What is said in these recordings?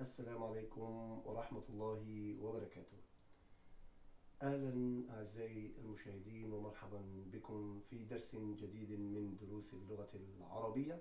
السلام عليكم ورحمة الله وبركاته. أهلا أعزائي المشاهدين ومرحبا بكم في درس جديد من دروس اللغة العربية.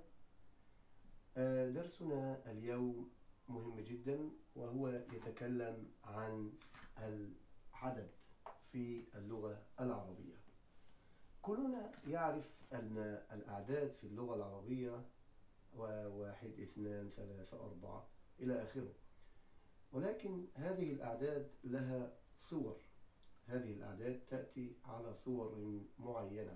درسنا اليوم مهم جدا وهو يتكلم عن العدد في اللغة العربية. كلنا يعرف أن الأعداد في اللغة العربية 1 2 3 4 إلى آخره، ولكن هذه الأعداد لها صور. هذه الأعداد تأتي على صور معينة،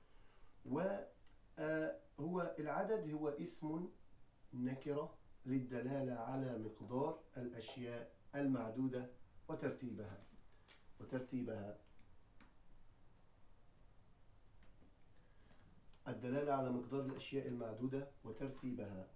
وهو العدد هو اسم نكرة للدلالة على مقدار الأشياء المعدودة وترتيبها. الدلالة على مقدار الأشياء المعدودة وترتيبها.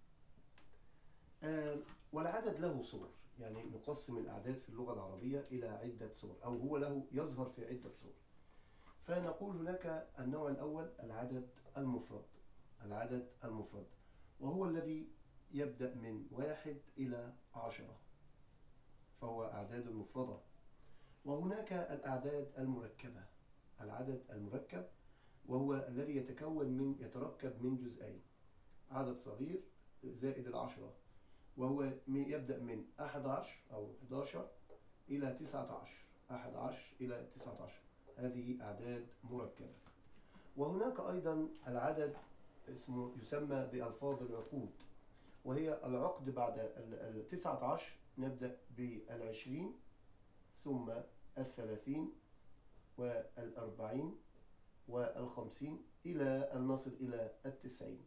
والعدد له صور، يعني نقسم الأعداد في اللغة العربية إلى عدة صور، أو هو له يظهر في عدة صور. فنقول هناك النوع الأول العدد المفرد، وهو الذي يبدأ من 1 إلى 10، فهو أعداد مفردة. وهناك الأعداد المركبة، العدد المركب وهو الذي يتركب من جزئين، عدد صغير زائد 10، وهو يبدأ من 11 أو 11 إلى 19، 11 إلى 19. هذه أعداد مركبة. وهناك أيضا العدد يسمى بألفاظ العقود، وهي العقد بعد 19 نبدأ بال20 ثم 30 وال40 وال50 إلى أن نصل إلى 90.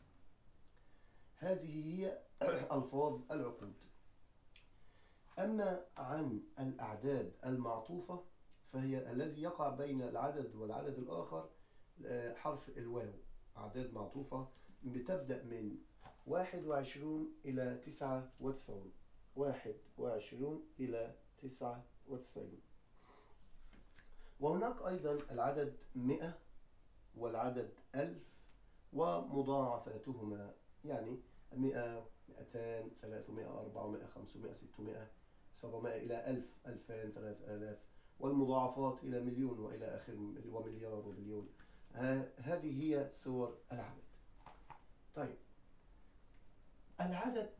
هذه هي ألفاظ العقود. أما عن الأعداد المعطوفة فهي الذي يقع بين العدد والعدد الآخر حرف الواو. أعداد معطوفة بتبدأ من 21 إلى 99، 21 إلى 99. وهناك أيضا العدد 100 والعدد 1000 ومضاعفاتهما، يعني 100 200 300 400 500 600 700 إلى 1000 2000 3000، والمضاعفات إلى مليون وإلى آخره، ومليار وبليون. هذه هي صور العدد. طيب، العدد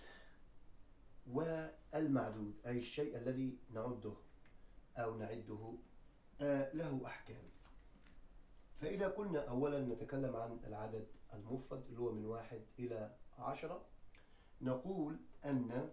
والمعدود أي الشيء الذي نعده أو نعده له أحكام. فإذا قلنا أولا نتكلم عن العدد المفرد اللي هو من 1 إلى 10، نقول أن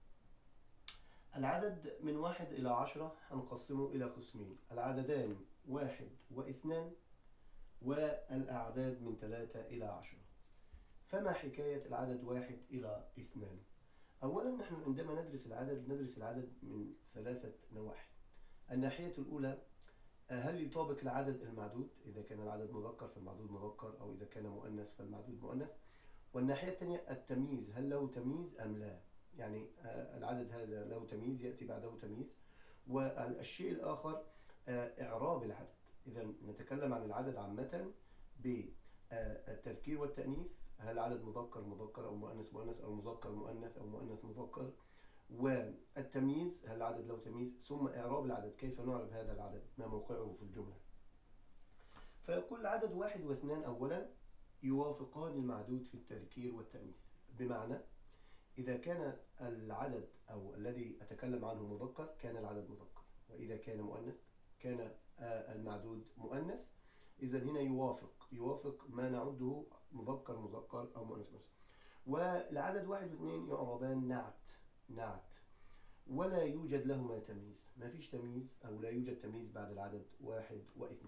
العدد من 1 إلى 10 هنقسمه إلى قسمين: العددان 1 و2، والأعداد من 3 إلى 10. فما حكاية العدد 1 إلى 2؟ أولا نحن عندما ندرس العدد من 3 نواحي. الناحية الأولى، هل يطابق العدد المعدود؟ إذا كان العدد مذكر فالمعدود مذكر، أو إذا كان مؤنث فالمعدود مؤنث. والناحية الثانية التمييز، هل له تمييز أم لا؟ يعني العدد هذا له تمييز، يأتي بعده تمييز. والشيء الآخر إعراب العدد. إذا نتكلم عن العدد عامة بالتذكير والتأنيث، هل العدد مذكر أو مؤنث أو مذكر مؤنث أو مؤنث مذكر. والتمييز، هل العدد له تمييز. ثم إعراب العدد، كيف نعرب هذا العدد، ما موقعه في الجملة. فيقول العدد 1 و2 أولا يوافقان المعدود في التذكير والتأنيث، بمعنى إذا كان العدد أو الذي أتكلم عنه مذكر كان العدد مذكر، وإذا كان مؤنث كان المعدود مؤنث. إذا هنا يوافق ما نعده مذكر أو مؤنث بس. والعدد 1 و2 يعربان نعت، ولا يوجد لهما تمييز، ما فيش تمييز أو لا يوجد تمييز بعد العدد 1 و2.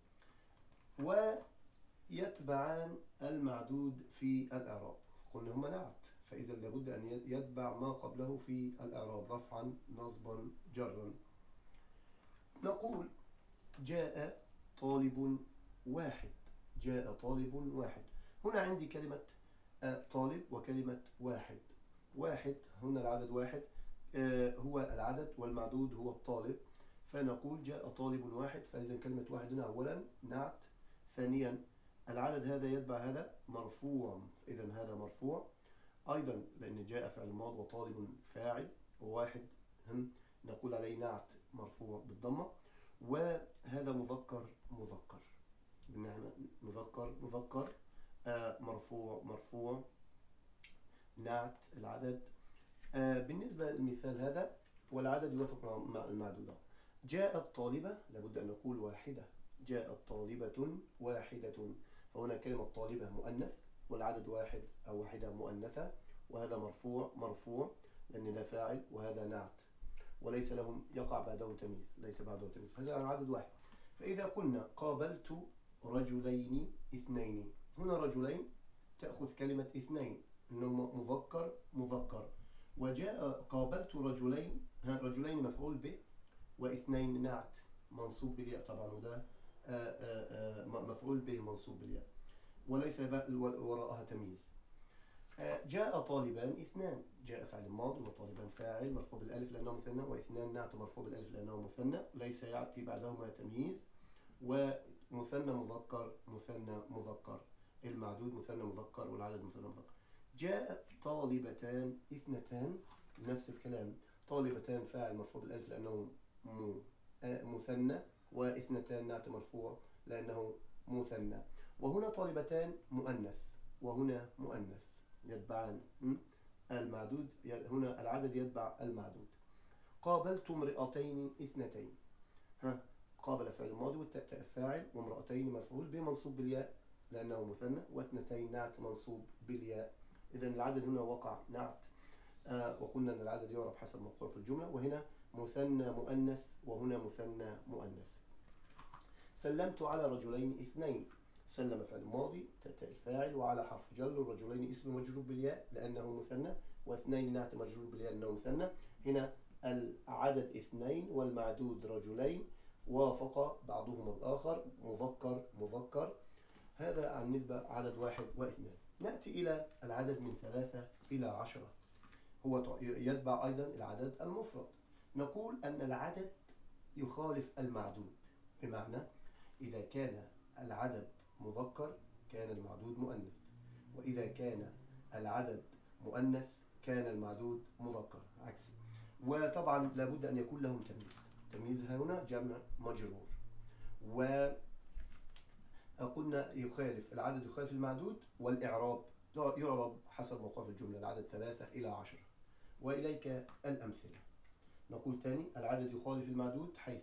ويتبعان المعدود في الإعراب، قلنا هما نعت، فإذا لابد أن يتبع ما قبله في الإعراب رفعا نصبا جرا. نقول جاء طالب واحد. هنا عندي كلمة طالب وكلمة واحد. هنا العدد 1 هو العدد والمعدود هو الطالب، فنقول جاء طالب واحد. فإذا كلمة واحد هنا أولا نعت. ثانيا العدد هذا يتبع هذا مرفوع، إذا هذا مرفوع. أيضا لأن جاء فعل ماض وطالب فاعل وواحد نقول عليه نعت مرفوع بالضمة، وهذا مذكر مذكر، مذكر مرفوع نعت العدد. بالنسبة للمثال هذا والعدد يوافق مع المعدودة. جاءت طالبة، لابد أن نقول واحدة، جاءت طالبة واحدة، فهنا كلمة طالبة مؤنث والعدد واحد أو واحدة مؤنثة، وهذا مرفوع لأن لا فاعل، وهذا نعت وليس لهم يقع بعده تمييز، ليس بعده تمييز، هذا العدد واحد. فإذا قلنا قابلت رجلين اثنين، هنا رجلين تأخذ كلمة اثنين إنه مذكر، وجاء قابلت رجلين مفعول به، واثنين نعت منصوب بالياء طبعا، وده مفعول به منصوب بالياء وليس وراءها تمييز. جاء طالبان اثنان، جاء فعل ماضي وطالبان فاعل مرفوع بالالف لانه مثنى، واثنان نعت مرفوع بالالف لانه مثنى ليس ياتي بعدهما تمييز، ومثنى مذكر المعدود مثنى مذكر والعدد مثنى مذكر. جاء طالبتان اثنتان، نفس الكلام، طالبتان فاعل مرفوع بالالف لانه مثنى، واثنتان نعت مرفوع لانه مثنى. وهنا طالبتان مؤنث وهنا مؤنث يتبعان المعدود، هنا العدد يتبع المعدود. قابلت امرأتين اثنتين، قابل فعل ماضي والتاء فاعل، وامرأتين مفعول به منصوب بالياء لأنه مثنى، واثنتين نعت منصوب بالياء. إذن العدد هنا وقع نعت، وقلنا أن العدد يعرف حسب موقعه في الجملة، وهنا مثنى مؤنث وهنا مثنى مؤنث. سلمت على رجلين اثنين، سلم فعل ماضي تاء الفاعل وعلى حرف جر، الرجلين اسم مجرور بالياء لأنه مثنى، واثنين نعت مجرور بالياء لأنه مثنى. هنا العدد اثنين والمعدود رجلين، وافق بعضهما الآخر، مذكر. هذا عن نسبة عدد واحد واثنين. نأتي إلى العدد من 3 إلى 10، هو يتبع أيضا العدد المفرد. نقول أن العدد يخالف المعدود، بمعنى إذا كان العدد مذكر كان المعدود مؤنث، وإذا كان العدد مؤنث كان المعدود مذكر عكسي. وطبعا لابد أن يكون لهم تمييز هنا جمع مجرور، وقلنا يخالف العدد يخالف المعدود، والإعراب يعرب حسب موقف الجملة، العدد 3 إلى 10. وإليك الأمثلة. نقول تاني، العدد يخالف المعدود حيث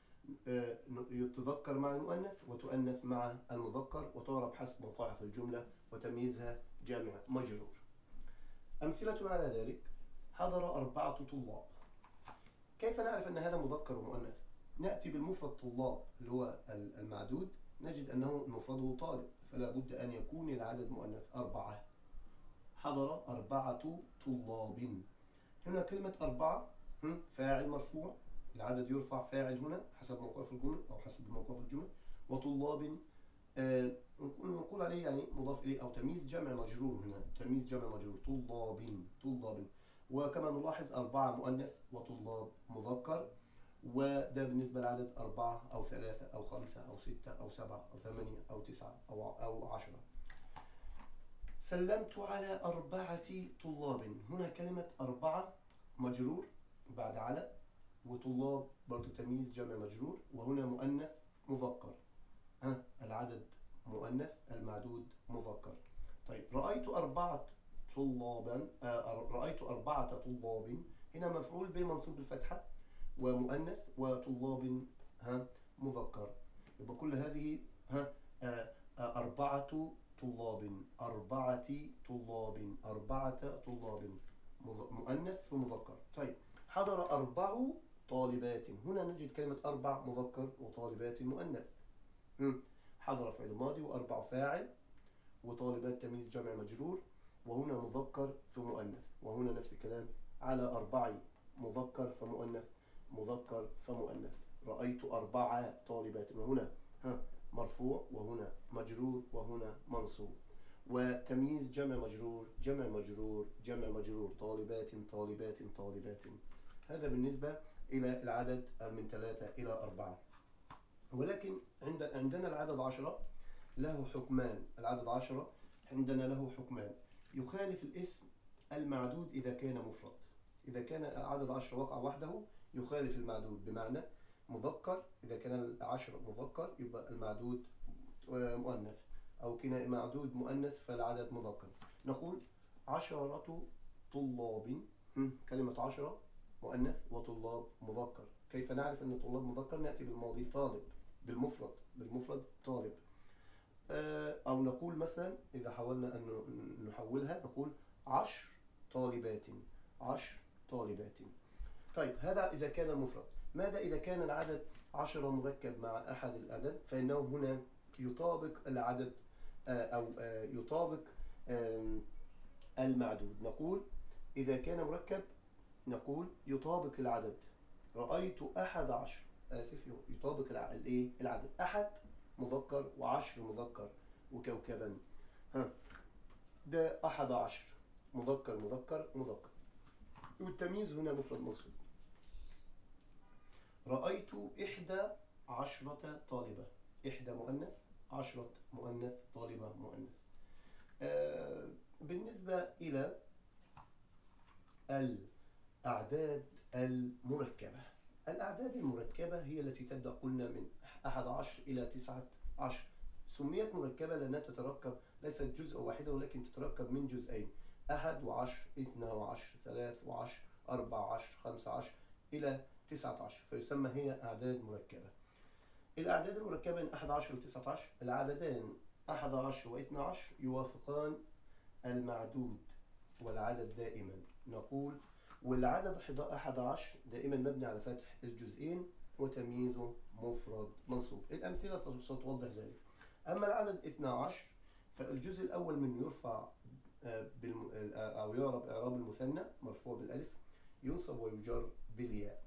تذكر مع المؤنث وتؤنث مع المذكر، وتعرب حسب موقعها في الجملة، وتمييزها جمع مجرور. أمثلة على ذلك: حضر 4 طلاب. كيف نعرف أن هذا مذكر ومؤنث؟ نأتي بالمفرد طلاب اللي هو المعدود، نجد أنه مفرده طالب، فلا بد أن يكون العدد مؤنث 4. حضر 4 طلاب. هنا كلمة 4 فاعل مرفوع، العدد يرفع فاعل هنا حسب موقعه في الجملة أو حسب موقعه في الجملة، وطلاب نقول عليه يعني مضاف إليه أو تمييز جمع مجرور، هنا تمييز جمع مجرور طلاب. وكما نلاحظ 4 مؤنث وطلاب مذكر، وده بالنسبة للعدد 4 أو 3 أو 5 أو 6 أو 7 أو 8 أو 9 أو 10. سلمت على 4 طلاب، هنا كلمة 4 مجرور بعد على، وطلاب برضو تمييز جمع مجرور، وهنا مؤنث مذكر، العدد مؤنث المعدود مذكر. طيب رأيت 4 طلابا، رأيت 4 طلاب، هنا مفعول به منصوب بالفتحة ومؤنث، وطلاب مذكر. يبقى كل هذه 4 طلاب، 4 طلاب مؤنث ومذكر. طيب حضر 4 طالبات، هنا نجد كلمة 4 مذكر وطالبات مؤنث. حضر فعل ماضي و4 فاعل، وطالبات تمييز جمع مجرور، وهنا مذكر فمؤنث، وهنا نفس الكلام على 4 مذكر فمؤنث، مذكر فمؤنث. رأيت 4 طالبات، وهنا مرفوع وهنا مجرور وهنا منصوب، وتمييز جمع مجرور جمع مجرور جمع مجرور، طالبات. هذا بالنسبة إلى العدد من 3 إلى 4. ولكن عندنا العدد 10 له حكمان، العدد 10 عندنا له حكمان. يخالف الاسم المعدود إذا كان مفرد. إذا كان عدد 10 وقع وحده يخالف المعدود، بمعنى مذكر إذا كان 10 مذكر يبقى المعدود مؤنث، أو كان معدود مؤنث فالعدد مذكر. نقول 10 طلاب. كلمة 10 مؤنث وطلاب مذكر. كيف نعرف أن طلاب مذكر؟ نأتي بالماضي طالب، بالمفرد طالب. أو نقول مثلا إذا حاولنا أن نحولها نقول 10 طالبات، 10 طالبات. طيب هذا إذا كان مفرد. ماذا إذا كان العدد 10 مركب مع أحد الأعداد؟ فإنه هنا يطابق العدد أو يطابق المعدود. نقول إذا كان مركب نقول يطابق العدد. رأيت 11، آسف، يطابق العدد. أحد مذكر و10 مذكر وكوكبا. ده 11 مذكر مذكر مذكر. والتمييز هنا مفرد منصوب. رأيت 11 طالبة. 1 مؤنث، 10 مؤنث، طالبة مؤنث. بالنسبة إلى الأعداد المركبة، الأعداد المركبة هي التي تبدأ قلنا من 11 إلى 19. سميت مركبة لأنها تتركب ليست جزء واحدة ولكن تتركب من جزئين، 1 و10، 2 و10، 3 و10، 4 و10، 5 و10 إلى 19، فيسمى هي أعداد مركبة. الأعداد المركبة من 11 و 19، العددان 11 و 12 يوافقان المعدود والعدد دائما. نقول والعدد 11 دائما مبني على فتح الجزئين وتمييزه مفرد منصوب. الأمثلة ستوضح ذلك. أما العدد 12 فالجزء الأول منه يرفع أو يعرب إعراب المثنى مرفوع بالألف، ينصب ويجر بالياء.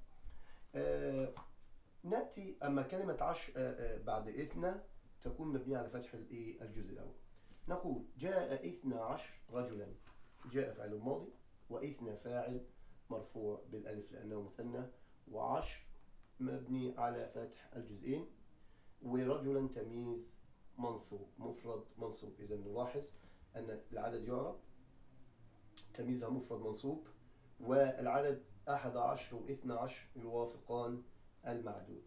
نأتي أما كلمة 10 بعد 2 تكون مبنية على فتح الجزء الأول. نقول جاء 12 رجلا. جاء فعل ماضي، و2 فاعل مرفوع بالألف لأنه مثنى، و10 مبني على فتح الجزئين، ورجلا تمييز منصوب مفرد منصوب. إذا نلاحظ أن العدد يعرب تمييزها مفرد منصوب، والعدد 11 و 12 يوافقان المعدود.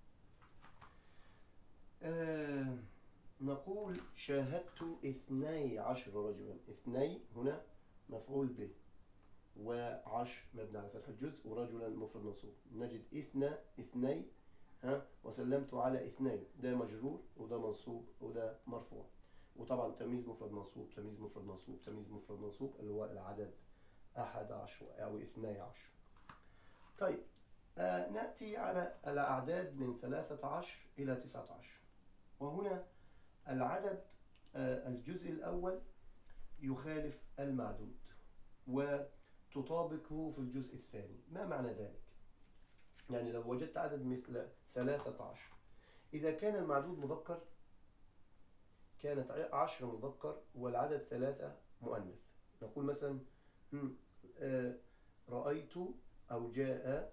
نقول شاهدت 12 رجلا. 2 هنا مفعول به، و10 مبني على فتح الجزء، ورجلا مفرد منصوب. نجد 2 وسلمت على 2، ده مجرور وده منصوب وده مرفوع. وطبعا تمييز مفرد منصوب، تمييز مفرد منصوب، تمييز مفرد منصوب اللي هو العدد 11 أو 12. طيب نأتي على الأعداد من 13 إلى 19، وهنا العدد الجزء الأول يخالف المعدود وتطابقه في الجزء الثاني. ما معنى ذلك؟ يعني لو وجدت عدد مثل 13، إذا كان المعدود مذكر كانت 10 مذكر والعدد 3 مؤنث. نقول مثلا رأيت أو جاء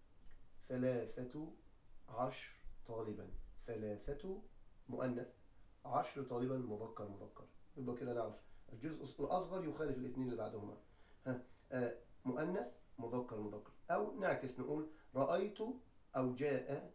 13 طالبا. 3 مؤنث، 10 طالبا مذكر مذكر. يبقى كده نعرف الجزء الأصغر يخالف الاثنين اللي بعدهما. مؤنث مذكر مذكر. أو نعكس نقول رأيت أو جاء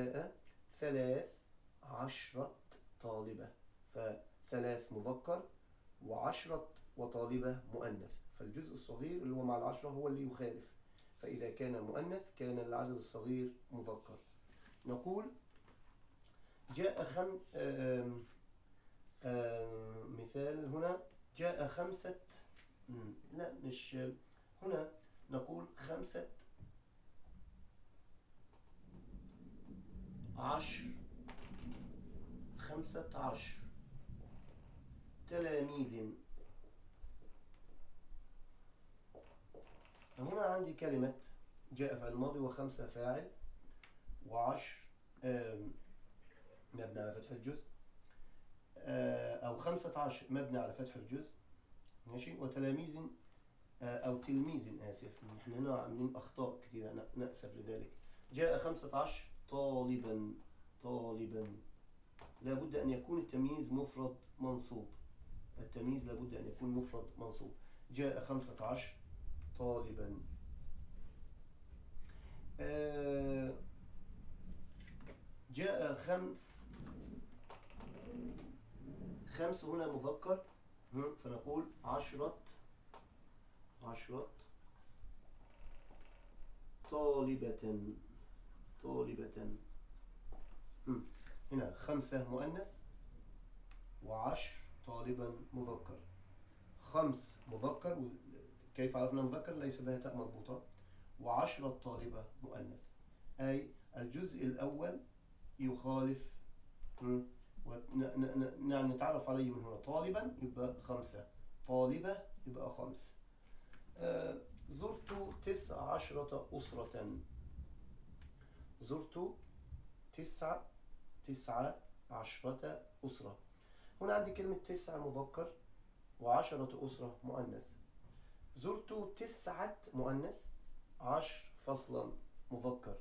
13 طالبة، ف3 مذكر و10 وطالبة مؤنث، فالجزء الصغير اللي هو مع 10 هو اللي يخالف، فإذا كان مؤنث كان العدد الصغير مذكر. نقول جاء مثال هنا جاء 5، لا مش هنا، نقول 15 تلاميذ. هنا عندي كلمة جاء فعل الماضي، و5 فاعل، و10 مبني على فتح الجزء، أو 15 مبني على فتح الجزء، ماشي، وتلاميذ أو تلميذ، آسف، نحن هنا عاملين أخطاء كثيرة نأسف لذلك. جاء 15 طالبا. لابد أن يكون التمييز مفرد منصوب. التمييز لابد أن يكون مفرد منصوب. جاء 15 طالبا. جاء خمس هنا مذكر، فنقول عشرة طالبة. هنا 5 مؤنث و10 طالبا مذكر. 5 مذكر، كيف عرفنا مذكر؟ ليس بها تاء مربوطة. و10 طالبة مؤنث، أي الجزء الأول يخالف، نتعرف عليه من هنا. طالبا يبقى 5، طالبة يبقى 5. زرت 19 أسرة. زرت 19 أسرة. هنا عندي كلمة 9 مذكر و10 أسرة مؤنث. زرت 9 مؤنث، 10 فصلا مذكر.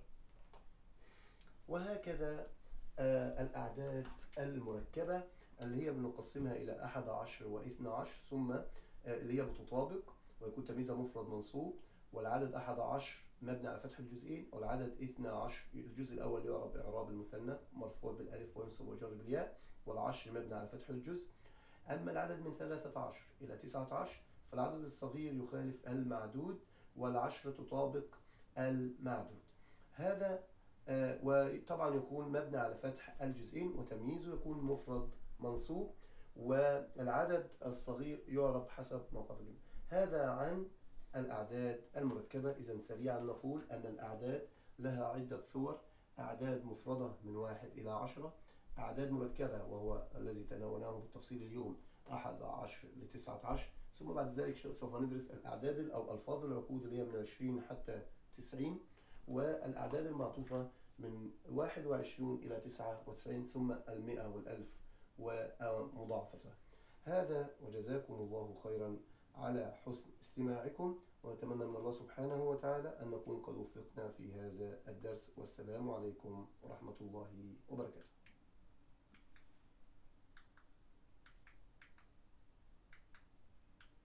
وهكذا الأعداد المركبة اللي هي بنقسمها إلى 11 و12، ثم اللي هي بتطابق ويكون تمييزها مفرد منصوب، والعدد 11 مبني على فتح الجزئين، والعدد 12 الجزء الأول يعرب إعراب المثنى مرفوع بالألف وينصب ويجر بالياء، والعشر مبني على فتح الجزء. أما العدد من 13 إلى 19 فالعدد الصغير يخالف المعدود، والعشر تطابق المعدود. هذا وطبعا يكون مبني على فتح الجزئين، وتمييزه يكون مفرد منصوب، والعدد الصغير يعرب حسب موقف الجملة. هذا عن الأعداد المركبة. إذن سريعا نقول أن الأعداد لها عدة صور: أعداد مفردة من 1 إلى 10، أعداد مركبة وهو الذي تناولناه بالتفصيل اليوم 11 ل 19، ثم بعد ذلك سوف ندرس الأعداد أو ألفاظ العقود اللي هي من 20 حتى 90، والأعداد المعطوفة من 21 إلى 99، ثم 100 والألف ومضاعفتها. هذا وجزاكم الله خيرا على حسن استماعكم، ونتمنى من الله سبحانه وتعالى أن نكون قد وفقنا في هذا الدرس، والسلام عليكم ورحمة الله وبركاته.